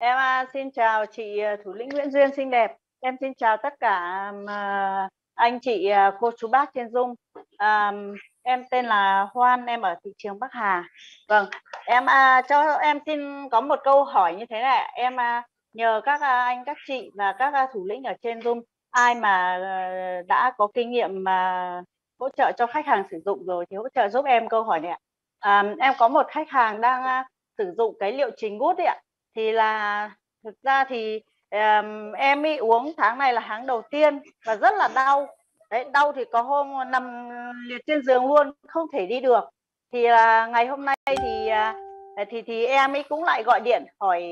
Xin chào chị thủ lĩnh Nguyễn Duyên xinh đẹp. Em xin chào tất cả anh chị cô chú bác trên Zoom. À, em tên là Hoan, em ở thị trường Bắc Hà. Vâng, cho em xin có một câu hỏi như thế này. Em nhờ các anh các chị và các thủ lĩnh ở trên Zoom, ai mà đã có kinh nghiệm mà hỗ trợ cho khách hàng sử dụng rồi thì hỗ trợ giúp em câu hỏi này ạ. Em có một khách hàng đang sử dụng cái liệu trình gút đấy ạ. Thì là thực ra thì em ấy uống tháng này là tháng đầu tiên và rất là đau. Đấy, đau thì có hôm nằm liệt trên giường luôn, không thể đi được. Thì ngày hôm nay thì em ấy cũng lại gọi điện hỏi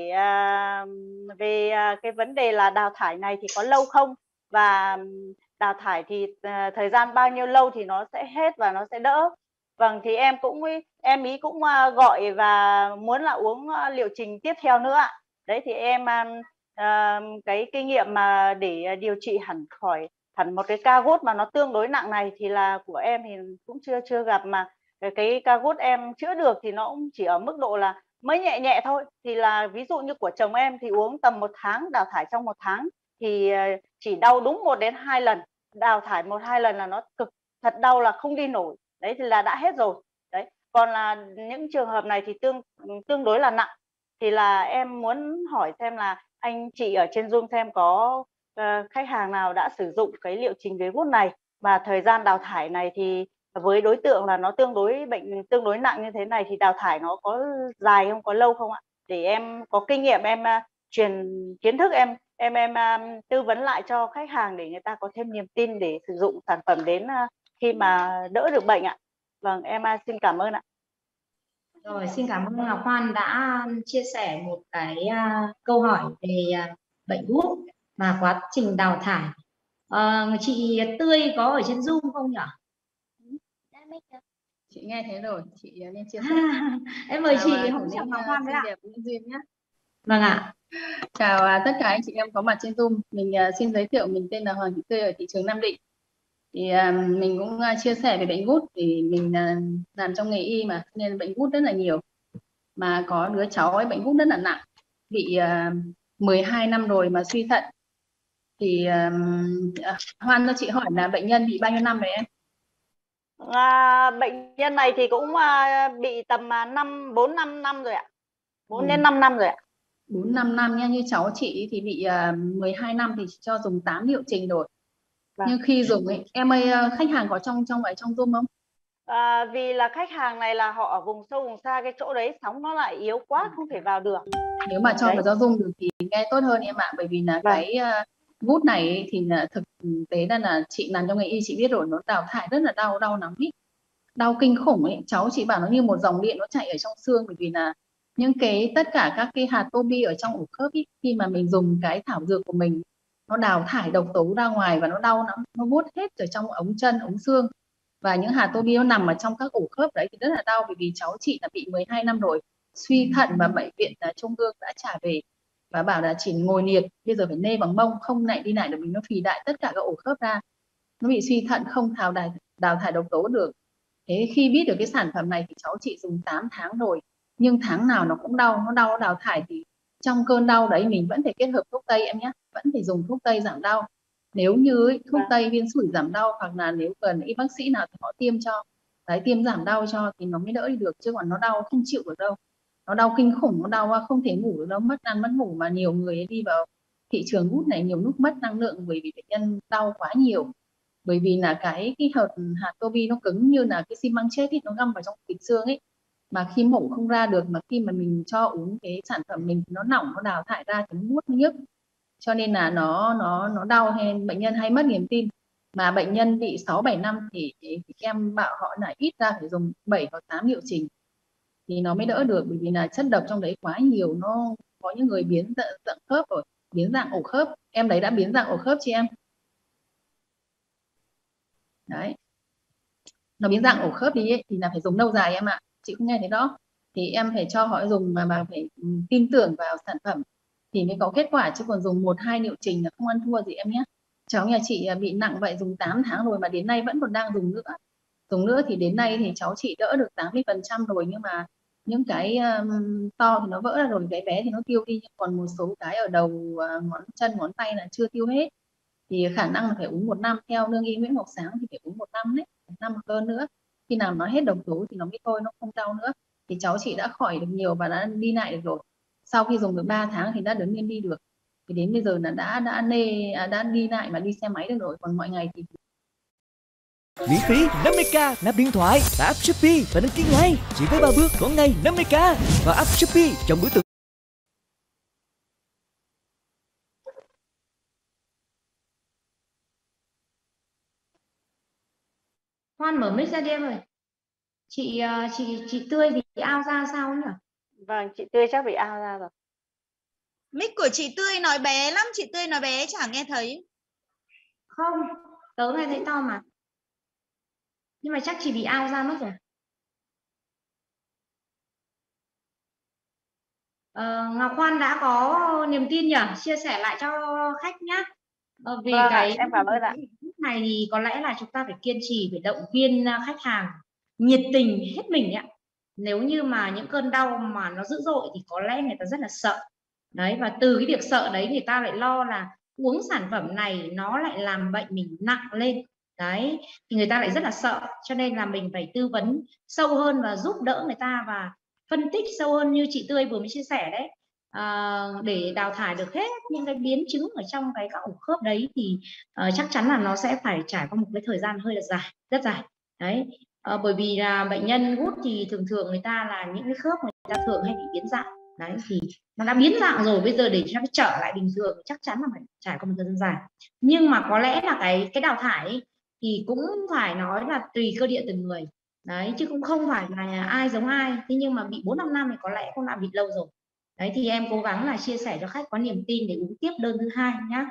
về cái vấn đề là đào thải này thì có lâu không, và đào thải thì thời gian bao nhiêu lâu thì nó sẽ hết và nó sẽ đỡ. Vâng, thì em ý cũng gọi và muốn là uống liệu trình tiếp theo nữa ạ. Đấy thì cái kinh nghiệm mà để điều trị hẳn một cái ca gút mà nó tương đối nặng này thì là của em thì cũng chưa gặp, mà cái ca gút em chữa được thì nó cũng chỉ ở mức độ là mới nhẹ nhẹ thôi. Thì là ví dụ như của chồng em thì uống tầm 1 tháng, đào thải trong 1 tháng thì chỉ đau đúng 1 đến 2 lần, đào thải 1-2 lần là nó cực thật đau, là không đi nổi. Đấy thì là đã hết rồi. Đấy, còn là những trường hợp này thì tương đối là nặng. Thì là em muốn hỏi xem là anh chị ở trên Zoom xem có khách hàng nào đã sử dụng cái liệu trình về gút này, và thời gian đào thải này thì với đối tượng là nó bệnh tương đối nặng như thế này thì đào thải nó có dài không, có lâu không ạ, để em có kinh nghiệm em truyền kiến thức, em tư vấn lại cho khách hàng để người ta có thêm niềm tin để sử dụng sản phẩm đến khi mà đỡ được bệnh ạ. Vâng, em xin cảm ơn ạ. Rồi, xin cảm ơn Ngọc Hoan đã chia sẻ một cái câu hỏi về bệnh gút và quá trình đào thải. Chị Tươi có ở trên Zoom không nhỉ? Chị nghe thế rồi, chị nên chia sẻ. Em mời chị hỗ trợ Ngọc Hoan với ạ. Đẹp Nguyễn Duyên nhé. Vâng ạ. Chào tất cả anh chị em có mặt trên Zoom. Mình xin giới thiệu, mình tên là Hoàng Thị Tươi ở thị trường Nam Định. Thì mình cũng chia sẻ về bệnh gút, thì mình làm trong nghề y mà nên bệnh gút rất là nhiều. Mà có đứa cháu ấy bệnh gút rất là nặng, bị 12 năm rồi mà suy thận. Thì Hoan cho chị hỏi là bệnh nhân bị bao nhiêu năm rồi em? Bệnh nhân này thì cũng bị tầm 4-5 năm rồi ạ. 4 đến 5 4 năm rồi ạ. 4-5 năm nha. Như cháu chị thì bị 12 năm thì cho dùng 8 liệu trình rồi. Vâng. Nhưng khi dùng ấy, em ơi, khách hàng có trong Zoom không? Vì là khách hàng này là họ ở vùng sâu vùng xa, cái chỗ đấy sóng nó lại yếu quá, không thể vào được. Nếu mà cho vào Zoom được thì nghe tốt hơn em ạ. Bởi vì là Vâng. cái gút này ấy, thì là thực tế là chị làm trong nghề y chị biết rồi, nó đào thải rất là đau lắm ý. Đau kinh khủng ấy. Cháu chị bảo nó như một dòng điện nó chạy ở trong xương, bởi vì là những tất cả các cái hạt tô bi ở trong ổ khớp ý, khi mà mình dùng cái thảo dược của mình, nó đào thải độc tố ra ngoài và nó đau lắm, nó buốt hết ở trong ống chân, ống xương, và những hạt tô bi nó nằm ở trong các ổ khớp đấy thì rất là đau. Bởi vì cháu chị là bị 12 năm rồi, suy thận, và bệnh viện Trung ương đã trả về và bảo là chỉ ngồi liệt, bây giờ phải nê bằng mông, không lại đi lại được, mình nó phì đại tất cả các ổ khớp ra, nó bị suy thận, không đào thải độc tố được. Thế khi biết được cái sản phẩm này thì cháu chị dùng 8 tháng rồi, nhưng tháng nào nó cũng đau, nó đào thải. Thì trong cơn đau đấy mình vẫn phải kết hợp thuốc tây em nhé, vẫn phải dùng thuốc tây giảm đau. Nếu như thuốc tây viên sủi giảm đau, hoặc là nếu cần y bác sĩ nào thì họ tiêm cho, đấy, tiêm giảm đau cho thì nó mới đỡ đi được, chứ còn nó đau không chịu được đâu. Nó đau kinh khủng, nó đau không thể ngủ được đâu, mất ăn mất ngủ. Mà nhiều người đi vào thị trường gút này nhiều lúc mất năng lượng, bởi vì bệnh nhân đau quá nhiều. Bởi vì là cái hạt tô bi nó cứng như là cái xi măng chết ý, nó găm vào trong thịt xương ấy, mà khi mổ không ra được, mà khi mà mình cho uống cái sản phẩm mình nó nỏng, nó đào thải ra thì nó buốt, nó nhức, cho nên là nó đau, hay bệnh nhân hay mất niềm tin. Mà bệnh nhân bị 6-7 năm thì em bảo họ là ít ra phải dùng 7 hoặc 8 liệu trình thì nó mới đỡ được. Bởi vì là chất độc trong đấy quá nhiều, nó có những người biến dạng khớp rồi, biến dạng ổ khớp. Em đấy đã biến dạng ổ khớp chị em? Đấy, nó biến dạng ổ khớp đi ấy, thì là phải dùng lâu dài em ạ. Chị không nghe thấy đó, thì em phải cho họ dùng mà phải tin tưởng vào sản phẩm thì mới có kết quả, chứ còn dùng 1-2 liệu trình là không ăn thua gì em nhé. Cháu nhà chị bị nặng vậy, dùng 8 tháng rồi mà đến nay vẫn còn đang dùng nữa. Dùng nữa thì đến nay thì cháu chị đỡ được 80% rồi, nhưng mà những cái to thì nó vỡ ra rồi, cái bé thì nó tiêu đi, nhưng còn một số cái ở đầu ngón chân ngón tay là chưa tiêu hết, thì khả năng là phải uống 1 năm. Theo lương y Nguyễn Ngọc Sáng thì phải uống 1 năm đấy, 1 năm một cơn nữa, khi nào nó hết độc tố thì nó mới thôi, nó không đau nữa. Thì cháu chị đã khỏi được nhiều và đã đi lại được rồi. Sau khi dùng được 3 tháng thì đã đứng lên đi được, thì đến bây giờ là đã đi lại mà đi xe máy được rồi. Còn mọi ngày thì miễn phí 50k nạp điện thoại tại app Shopee và đăng ký ngay. Chỉ với 3 bước có ngay 50k vào app Shopee trong bữa tiệc. Hoan mở mic ra đi em ơi. Chị Tươi bị ao ra sao nhỉ? Vâng, chị Tươi chắc bị ao ra rồi. Mic của chị Tươi nói bé lắm, chị Tươi nói bé chả nghe thấy. Không, tớ nghe thấy to mà. Nhưng mà chắc chị bị ao ra mất rồi. Ngọc Hoan đã có niềm tin nhỉ? Chia sẻ lại cho khách nhé. Vì Vâng ạ, cái em cảm ơn ạ. lúc này thì có lẽ là chúng ta phải kiên trì, phải động viên khách hàng nhiệt tình hết mình ạ. Nếu như mà những cơn đau mà nó dữ dội thì có lẽ người ta rất là sợ. Đấy, và từ cái việc sợ đấy người ta lại lo là uống sản phẩm này nó lại làm bệnh mình nặng lên. Đấy, thì người ta lại rất là sợ, cho nên là mình phải tư vấn sâu hơn và giúp đỡ người ta và phân tích sâu hơn như chị Tươi vừa mới chia sẻ đấy, để đào thải được hết những cái biến chứng ở trong các ổ khớp đấy thì chắc chắn là nó sẽ phải trải qua một cái thời gian hơi là dài, rất dài đấy. Bởi vì là bệnh nhân gút thì thường thường người ta là những cái khớp người ta thường hay bị biến dạng đấy, thì nó đã biến dạng rồi, bây giờ để cho nó trở lại bình thường chắc chắn là phải trải qua một thời gian dài. Nhưng mà có lẽ là cái đào thải thì cũng phải nói là tùy cơ địa từng người đấy, chứ cũng không phải là ai giống ai. Thế nhưng mà bị 4-5 năm thì có lẽ cũng đã bị lâu rồi đấy, thì em cố gắng là chia sẻ cho khách có niềm tin để uống tiếp đơn thứ 2 nhá.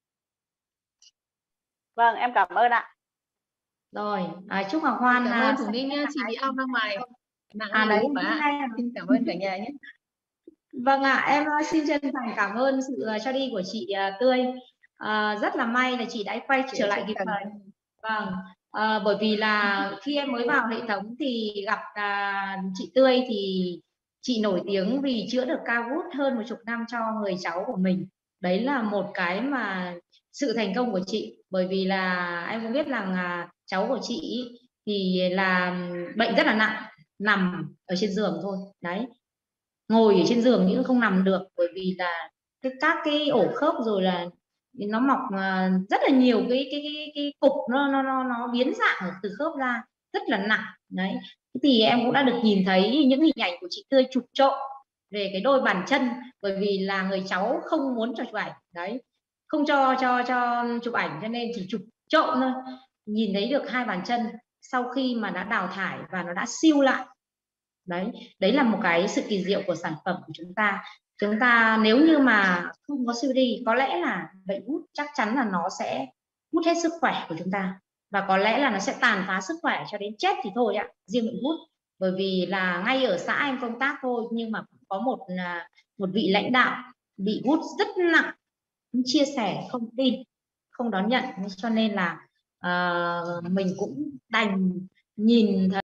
Vâng, em cảm ơn ạ. Rồi, chúc Ngọc Hoan cảm ơn Thủ Ninh nhá, chị bị ao ra ngoài nặng đấy quá. Xin cảm ơn cả nhà nhé. Vâng ạ, em xin chân thành cảm ơn sự cho đi của chị Tươi. Rất là may là chị đã quay trở lại kịp thời. Vâng, bởi vì là khi em mới vào hệ thống thì gặp chị Tươi thì chị nổi tiếng vì chữa được cao gút hơn 10 năm cho người cháu của mình. Đấy là một cái mà sự thành công của chị, bởi vì là em cũng biết rằng cháu của chị thì là bệnh rất là nặng, nằm ở trên giường thôi đấy, ngồi ở trên giường nhưng không nằm được, bởi vì là các cái ổ khớp rồi là nó mọc rất là nhiều cái cục nó biến dạng từ khớp ra, rất là nặng đấy. Thì em cũng đã được nhìn thấy những hình ảnh của chị Tươi chụp trộm về cái đôi bàn chân, bởi vì là người cháu không muốn cho chụp ảnh đấy, không cho chụp ảnh, cho nên chỉ chụp trộm thôi. Nhìn thấy được 2 bàn chân sau khi mà đã đào thải và nó đã siêu lại đấy là một cái sự kỳ diệu của sản phẩm của chúng ta nếu như mà không có siêu đi, có lẽ là bệnh gút chắc chắn là nó sẽ hút hết sức khỏe của chúng ta, và có lẽ là nó sẽ tàn phá sức khỏe cho đến chết thì thôi ạ, riêng bệnh gút. Bởi vì là ngay ở xã em công tác thôi, nhưng mà có một vị lãnh đạo bị gút rất nặng, chia sẻ không tin, không đón nhận, cho nên là mình cũng đành nhìn thấy